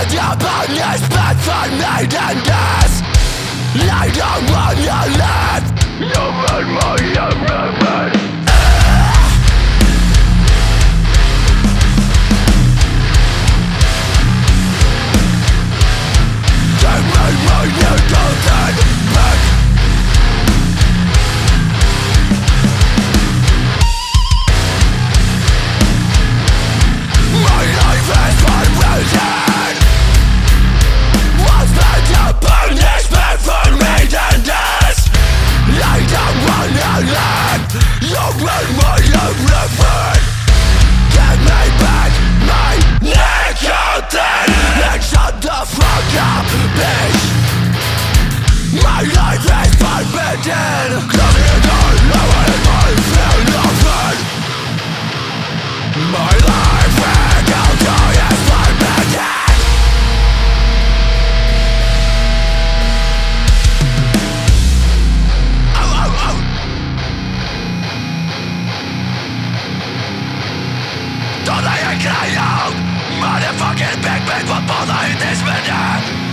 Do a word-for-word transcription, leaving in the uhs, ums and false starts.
upon this path for me and this. I don't wanna live. You made my everything. Give me my little thing back. My life is one reason. Was meant to punish me for me than this. I don't wanna live. You made my everything. Give me back my nicotine. And shut the fuck up, bitch. My life is forbidden. Come here, don't know what it might feel nothing. My life is out is forbidden. Oh, oh, oh. Don't let it cry out. Motherfucking big people bother in this minute.